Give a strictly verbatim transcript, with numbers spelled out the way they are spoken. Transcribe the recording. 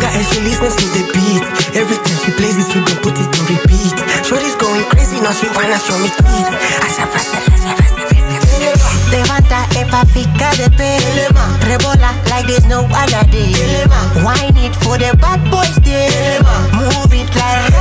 and she listens to the beat. Every time she plays it, she gon' put it on repeat. Shorty's going crazy, now she wanna show me teeth. Levanta epa fica de pe. Rebola like there's no other day. Wine it for the bad boys day. Move it like